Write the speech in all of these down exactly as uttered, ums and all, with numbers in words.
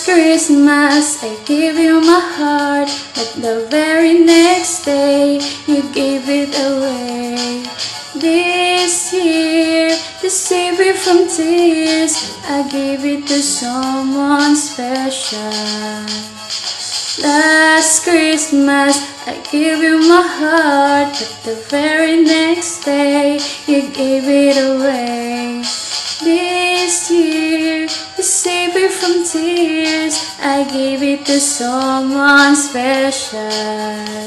Last Christmas I gave you my heart, but the very next day you gave it away. This year, to save me from tears, I gave it to someone special. Last Christmas I gave you my heart, but the very next day you gave it away. This year, to save me from tears, I gave it to someone special.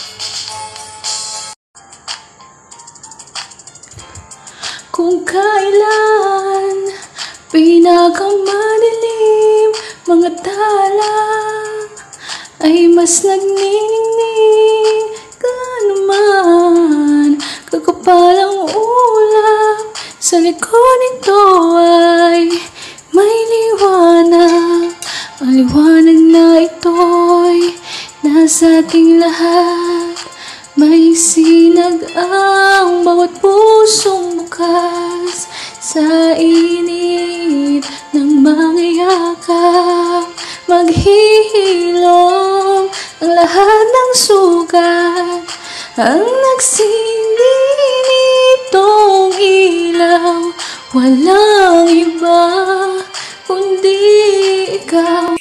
Kung kailan pinakamadilim mga tala ay mas nagniningning ka naman, kakapalang ulap sa likod nito ay may liwanag. Ang liwanag na ito'y nasa ating lahat. May sinag ang bawat pusong bukas sa init ng mga yakap. Maghihilom ang lahat ng sugat. Ang nagsindi nitong ilaw, walang iba kundi ikaw.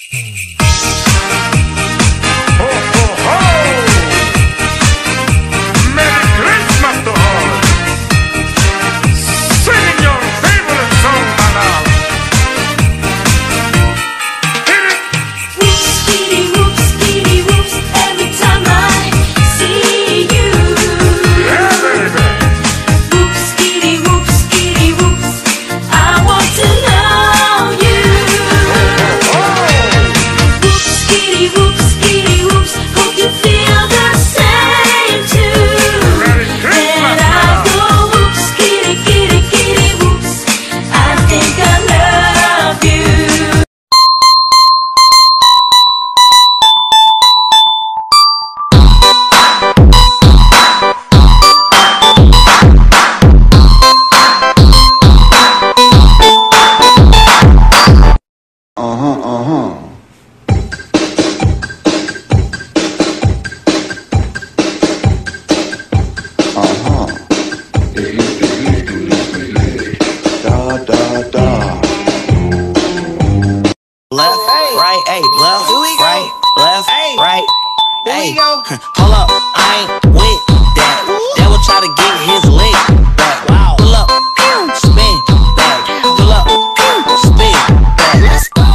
Left, right, hey, left, right, left, right, hey. Hold up, I ain't with that. Devil try to get his leg back. Pull up, spin back. Pull up, spin back. Let's go.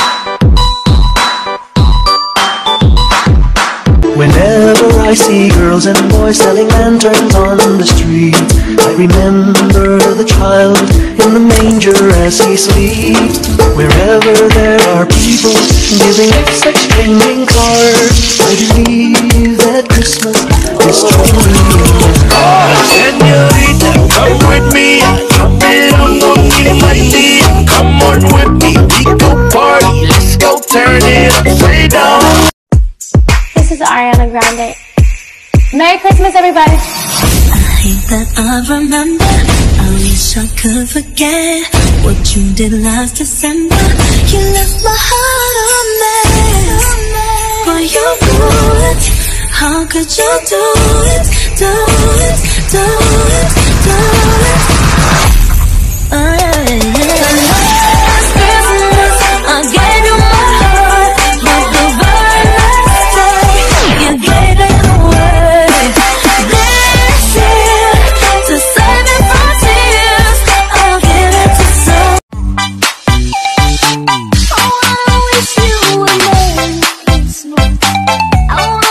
Whenever I see girls and boys selling lanterns on the street, I remember the child in the manger as he sleeps. Wherever there are people giving gifts, exchanging cards, I believe that Christmas is truly in the heart. Señorita, come with me. Come in, I'm gonna get my tea. Come on with me, we go party. Let's go turn it upside down. This is Ariana Grande. Merry Christmas, everybody. I hate that I remember. I wish I could forget what you did last December. You left my heart a mess. Why you do it? How could you do it? Do it, do it, do it. Oh, yeah, yeah. Last Christmas, I gave you my heart, but the very next day, you gave it away. This year, to save me from tears, I'll give it to some. Oh, I wish you were there. I